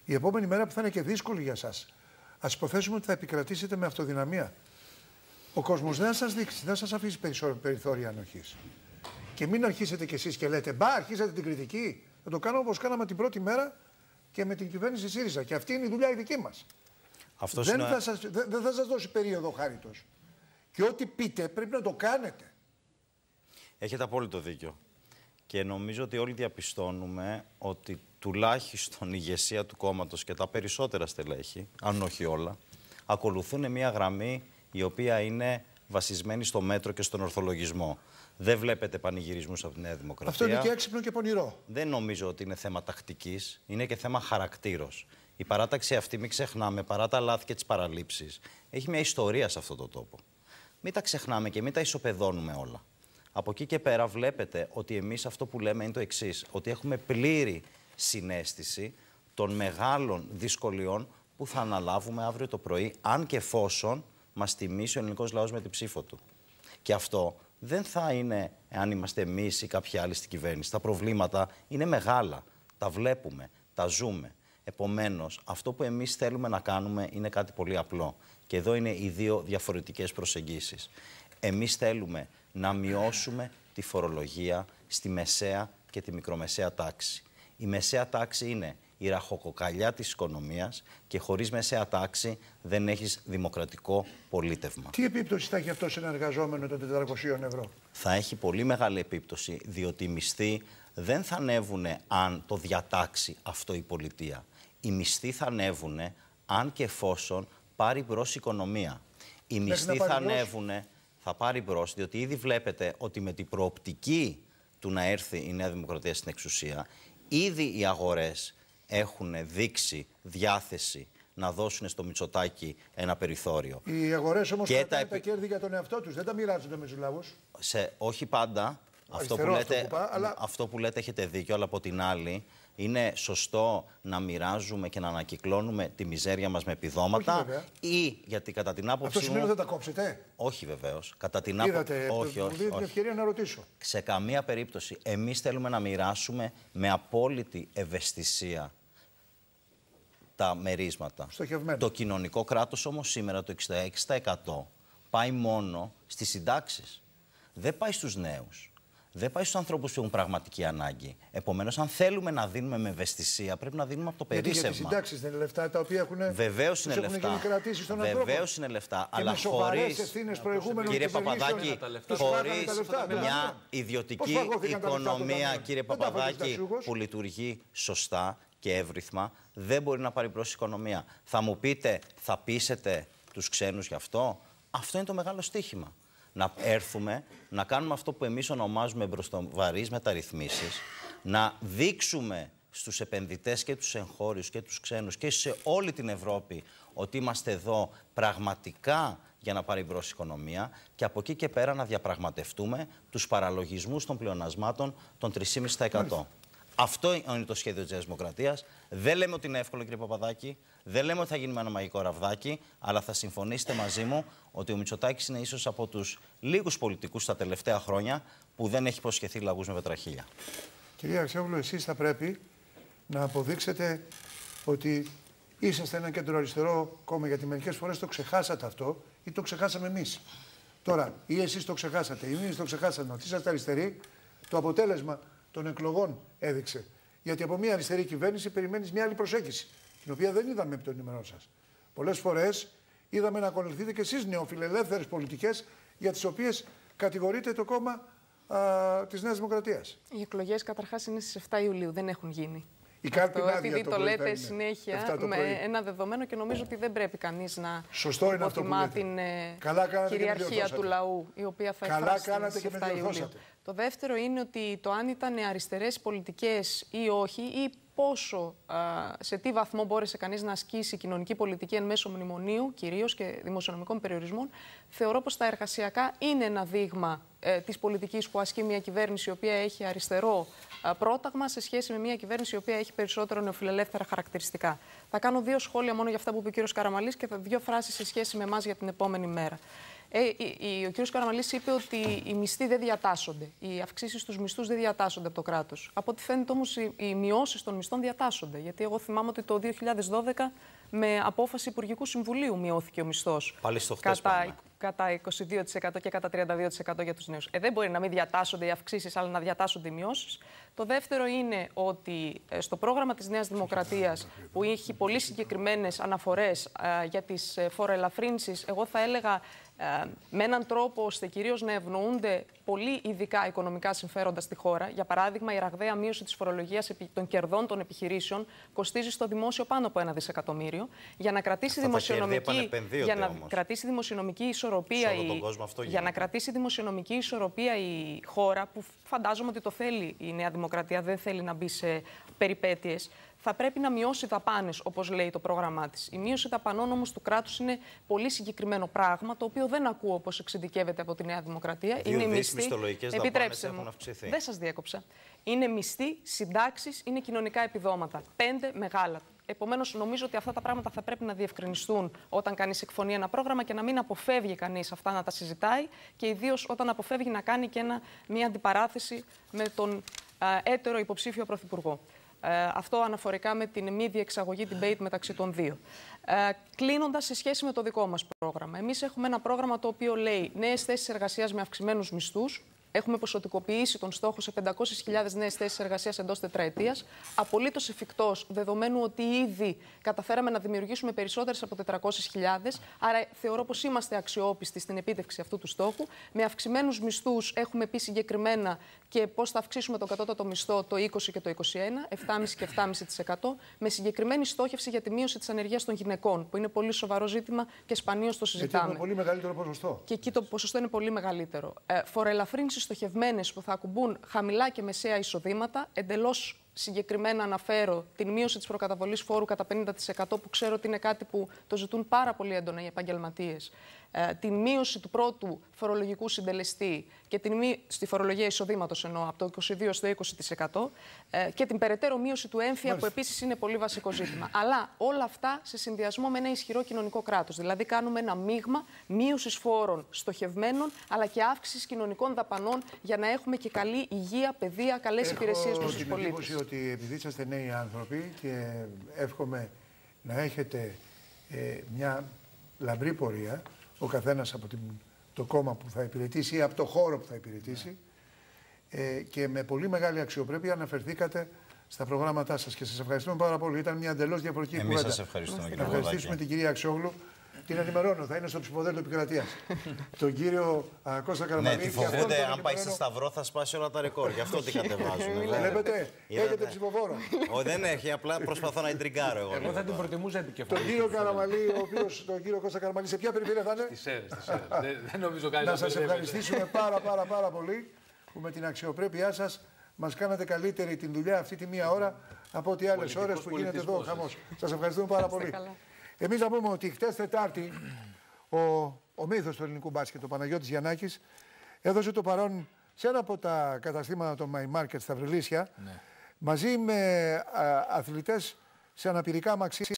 η επόμενη μέρα που θα είναι και δύσκολη για εσάς, ας υποθέσουμε ότι θα επικρατήσετε με αυτοδυναμία. Ο κόσμος δεν θα σας δείξει, δεν θα σας αφήσει περιθώρια ανοχής. Και μην αρχίσετε κι εσείς και λέτε, μπα, αρχίσατε την κριτική. Θα το κάνουμε όπως κάναμε την πρώτη μέρα και με την κυβέρνηση ΣΥΡΙΖΑ. Και αυτή είναι η δουλειά η δική μας. Δεν θα σας δώσει περίοδο χάριτος. Και ό,τι πείτε πρέπει να το κάνετε. Έχετε απόλυτο δίκιο. Και νομίζω ότι όλοι διαπιστώνουμε ότι τουλάχιστον η ηγεσία του κόμματος και τα περισσότερα στελέχη, αν όχι όλα, ακολουθούν μια γραμμή η οποία είναι βασισμένη στο μέτρο και στον ορθολογισμό. Δεν βλέπετε πανηγυρισμούς από τη Νέα Δημοκρατία. Αυτό είναι και έξυπνο και πονηρό. Δεν νομίζω ότι είναι θέμα τακτικής, είναι και θέμα χαρακτήρος. Η παράταξη αυτή, μην ξεχνάμε, παρά τα λάθη και τις παραλήψεις, έχει μια ιστορία σε αυτό το τόπο. Μην τα ξεχνάμε και μην τα ισοπεδώνουμε όλα. Από εκεί και πέρα βλέπετε ότι εμείς αυτό που λέμε είναι το εξής, ότι έχουμε πλήρη συναίσθηση των μεγάλων δυσκολιών που θα αναλάβουμε αύριο το πρωί, αν και εφόσον μας τιμήσει ο ελληνικός λαός με την ψήφο του. Και αυτό δεν θα είναι αν είμαστε εμείς ή κάποιοι άλλοι στην κυβέρνηση. Τα προβλήματα είναι μεγάλα, τα βλέπουμε, τα ζούμε. Επομένως, αυτό που εμείς θέλουμε να κάνουμε είναι κάτι πολύ απλό. Και εδώ είναι οι δύο διαφορετικές προσεγγίσεις. Εμείς θέλουμε να μειώσουμε τη φορολογία στη μεσαία και τη μικρομεσαία τάξη. Η μεσαία τάξη είναι η ραχοκοκαλιά της οικονομίας και χωρίς μεσαία τάξη δεν έχεις δημοκρατικό πολίτευμα. Τι επίπτωση θα έχει αυτό σε ένα εργαζόμενο των 400 ευρώ? Θα έχει πολύ μεγάλη επίπτωση, διότι οι μισθοί δεν θα ανέβουν αν το διατάξει αυτό η πολιτεία. Οι μισθοί θα ανέβουν αν και εφόσον πάρει μπρος η οικονομία. Οι μισθοί θα ανέβουν, θα πάρει μπρος, διότι ήδη βλέπετε ότι με την προοπτική του να έρθει η Νέα Δημοκρατία στην εξουσία, ήδη οι αγορές έχουν δείξει διάθεση να δώσουν στο Μητσοτάκη ένα περιθώριο. Οι αγορές όμως κρατάνε τα κέρδη για τον εαυτό τους, δεν τα μοιράζονται με τους λαούς. Όχι πάντα. Αυτό που λέτε έχετε δίκιο, αλλά από την άλλη είναι σωστό να μοιράζουμε και να ανακυκλώνουμε τη μιζέρια μας με επιδόματα. Ή γιατί κατά την άποψή μου. Αυτό σημαίνει ότι θα τα κόψετε? Όχι βεβαίως. Κατά την άποψή μου. Όχι. Μου δίνει την ευκαιρία να ρωτήσω. Σε καμία περίπτωση. Εμείς θέλουμε να μοιράσουμε με απόλυτη ευαισθησία τα μερίσματα. Στοχευμένο. Το κοινωνικό κράτος όμως σήμερα το 66% πάει μόνο στις συντάξεις. Δεν πάει στους νέους. Δεν πάει στους ανθρώπους που έχουν πραγματική ανάγκη. Επομένως, αν θέλουμε να δίνουμε με ευαισθησία, πρέπει να δίνουμε από το περίσσευμα. Γιατί οι συντάξεις δεν είναι λεφτά τα οποία έχουν. Βεβαίως είναι λεφτά. Βεβαίως είναι λεφτά. Και αλλά χωρίς. Κύριε Παπαδάκη, χωρίς μια ιδιωτική οικονομία, κύριε Παπαδάκη, που λειτουργεί σωστά και εύρυθμα, δεν μπορεί να πάρει μπρος η οικονομία. Θα μου πείτε, θα πείσετε τους ξένους γι' αυτό? Αυτό είναι το μεγάλο στοίχημα. Να έρθουμε, να κάνουμε αυτό που εμείς ονομάζουμε μπροστοβαρείς μεταρρυθμίσεις, να δείξουμε στους επενδυτές και τους εγχώριους και τους ξένους και σε όλη την Ευρώπη ότι είμαστε εδώ πραγματικά για να πάρει μπρος η οικονομία και από εκεί και πέρα να διαπραγματευτούμε τους παραλογισμούς των πλεονασμάτων των 3,5%. Αυτό είναι το σχέδιο της Νέας Δημοκρατίας. Δεν λέμε ότι είναι εύκολο, κύριε Παπαδάκη. Δεν λέμε ότι θα γίνει με ένα μαγικό ραβδάκι. Αλλά θα συμφωνήσετε μαζί μου ότι ο Μητσοτάκης είναι ίσως από τους λίγους πολιτικούς τα τελευταία χρόνια που δεν έχει υποσχεθεί λαγούς με πετραχίλια. Κυρία Αξιόγλου, εσείς θα πρέπει να αποδείξετε ότι είσαστε ένα κεντροαριστερό κόμμα, γιατί μερικές φορές το ξεχάσατε αυτό ή το ξεχάσαμε εμείς. Τώρα, ή εσείς το ξεχάσατε, ή εμείς το ξεχάσαμε ότι είσαστε αριστεροί, το αποτέλεσμα των εκλογών έδειξε. Γιατί από μια αριστερή κυβέρνηση περιμένεις μια άλλη προσέγγιση, την οποία δεν είδαμε από το ενημερό σας. Πολλές φορές είδαμε να ακολουθείτε και εσείς νεοφιλελεύθερες πολιτικές, για τις οποίες κατηγορείτε το κόμμα της Νέας Δημοκρατίας. Οι εκλογές καταρχάς είναι στις 7 Ιουλίου, δεν έχουν γίνει. Η κάρτη είναι επειδή το λέτε συνέχεια με ένα δεδομένο και νομίζω ότι δεν πρέπει κανείς να υποτιμά την κυριαρχία του λαού, η οποία θα εκφραστεί στις 7 Ιουλίου. Το δεύτερο είναι ότι το αν ήταν αριστερές πολιτικές ή όχι, ή πόσο, σε τι βαθμό μπόρεσε κανείς να ασκήσει κοινωνική πολιτική εν μέσω μνημονίου, κυρίως και δημοσιονομικών περιορισμών, θεωρώ πως τα εργασιακά είναι ένα δείγμα της πολιτικής που ασκεί μια κυβέρνηση η οποία έχει αριστερό πρόταγμα σε σχέση με μια κυβέρνηση η οποία έχει περισσότερο νεοφιλελεύθερα χαρακτηριστικά. Θα κάνω δύο σχόλια μόνο για αυτά που είπε ο κύριος Καραμανλής και δύο φράσεις σε σχέση με εμάς για την επόμενη μέρα. Ο κ. Καραμανλής είπε ότι οι μισθοί δεν διατάσσονται. Οι αυξήσεις στους μισθούς δεν διατάσσονται από το κράτος. Από ό,τι φαίνεται όμως οι μειώσεις των μισθών διατάσσονται. Γιατί εγώ θυμάμαι ότι το 2012 με απόφαση Υπουργικού Συμβουλίου μειώθηκε ο μισθός. Πάλι στο χτες κατά 22% και κατά 32% για τους νέους. Δεν μπορεί να μην διατάσσονται οι αυξήσεις, αλλά να διατάσσονται οι μειώσεις. Το δεύτερο είναι ότι στο πρόγραμμα της Νέας Δημοκρατίας, που έχει πολύ συγκεκριμένες αναφορές για τις φοροελαφρύνσεις, εγώ θα έλεγα με έναν τρόπο ώστε κυρίως να ευνοούνται πολύ ειδικά οικονομικά συμφέροντα στη χώρα. Για παράδειγμα, η ραγδαία μείωση της φορολογίας των κερδών των επιχειρήσεων κοστίζει στο δημόσιο πάνω από 1 δισεκατομμύριο. Για να κρατήσει δημοσιονομική ισορροπία η χώρα, που φαντάζομαι ότι το θέλει η Νέα Δημοκρατία, δεν θέλει να μπει σε περιπέτειες, θα πρέπει να μειώσει δαπάνες, όπως λέει το πρόγραμμά της. Η μείωση δαπανών όμως του κράτους είναι πολύ συγκεκριμένο πράγμα, το οποίο δεν ακούω όπως εξειδικεύεται από τη Νέα Δημοκρατία. Είναι μισθοί. Επιτρέψτε μου, δεν σας διέκοψα. Είναι μισθοί, συντάξεις, είναι κοινωνικά επιδόματα. 5 μεγάλα. Επομένως, νομίζω ότι αυτά τα πράγματα θα πρέπει να διευκρινιστούν όταν κανείς εκφωνεί ένα πρόγραμμα και να μην αποφεύγει κανείς αυτά να τα συζητάει και ιδίως όταν αποφεύγει να κάνει και μια αντιπαράθεση με τον έτερο υποψήφιο πρωθυπουργό. Αυτό αναφορικά με την μη διεξαγωγή debate μεταξύ των δύο. Κλείνοντας, σε σχέση με το δικό μας πρόγραμμα. Εμείς έχουμε ένα πρόγραμμα το οποίο λέει νέες θέσεις εργασίας με αυξημένους μισθούς. Έχουμε ποσοτικοποιήσει τον στόχο σε 500.000 νέες θέσεις εργασίας εντός τετραετίας. Απολύτως εφικτός, δεδομένου ότι ήδη καταφέραμε να δημιουργήσουμε περισσότερες από 400.000. Άρα θεωρώ πως είμαστε αξιόπιστοι στην επίτευξη αυτού του στόχου. Με αυξημένους μισθούς έχουμε πει συγκεκριμένα και πώς θα αυξήσουμε τον κατώτατο μισθό το 20 και το 21, 7,5% και 7,5%. Με συγκεκριμένη στόχευση για τη μείωση της ανεργίας των γυναικών, που είναι πολύ σοβαρό ζήτημα και σπανίως το συζητάμε. Γιατί είναι πολύ μεγαλύτερο ποσοστό. Και εκεί το ποσοστό είναι πολύ μεγαλύτερο. Φοροελαφρύνσεις στοχευμένες που θα ακουμπούν χαμηλά και μεσαία εισοδήματα. Εντελώς συγκεκριμένα αναφέρω την μείωση της προκαταβολής φόρου κατά 50%, που ξέρω ότι είναι κάτι που το ζητούν πάρα πολύ έντονα οι επαγγελματίες. Την μείωση του πρώτου φορολογικού συντελεστή και στη φορολογία εισοδήματος εννοώ, από το 22% στο 20%, και την περαιτέρω μείωση του έμφυα, που επίσης είναι πολύ βασικό ζήτημα. Αλλά όλα αυτά σε συνδυασμό με ένα ισχυρό κοινωνικό κράτος. Δηλαδή, κάνουμε ένα μείγμα μείωσης φόρων στοχευμένων, αλλά και αύξησης κοινωνικών δαπανών για να έχουμε και καλή υγεία, παιδεία, καλές υπηρεσίες προς τους πολίτες. Έχω την εντύπωση ότι επειδή είσαστε νέοι άνθρωποι και εύχομαι να έχετε μια λαμπρή πορεία, ο καθένας από το κόμμα που θα υπηρετήσει ή από το χώρο που θα υπηρετήσει, και με πολύ μεγάλη αξιοπρέπεια αναφερθήκατε στα προγράμματά σας και σας ευχαριστούμε πάρα πολύ. Ήταν μια εντελώς διαφορετική κουβέντα. Εμείς σας ευχαριστούμε. Να ευχαριστήσουμε την κυρία Αξιόγλου. Την ενημερώνω, θα είναι στο ψηφοδέλτιο επικρατείας. Τον κύριο Κώστα Καραμανλή. Ναι, τη φοβούνται, αν πάει σε σταυρό θα σπάσει όλα τα ρεκόρ. Γι' αυτό τι κατεβάζουν. Βλέπετε, έχετε ψηφοφόρο. Δεν έχει, απλά προσπαθώ να εντριγκάρω εγώ. Εγώ θα την προτιμούσα επικεφαλής. Τον κύριο Καραμανλή, τον κύριο Κώστα Καραμανλή, σε ποια περιφέρεια θα είναι? Στις Σέρρες. Δεν νομίζω κάτι. Να σας ευχαριστήσουμε πάρα πολύ που με την αξιοπρέπειά σας μας κάνατε καλύτερη την δουλειά αυτή τη μία ώρα από ό,τι άλλες ώρες που γίνεται εδώ ο χαμός. Σας ευχαριστούμε πάρα πολύ. Εμείς να πούμε ότι χτες Τετάρτη ο μύθος του ελληνικού μπάσκετ, ο Παναγιώτης Γιαννάκης, έδωσε το παρόν σε ένα από τα καταστήματα των My Market στα Βρυλίσια, μαζί με αθλητές σε αναπηρικά μαξί.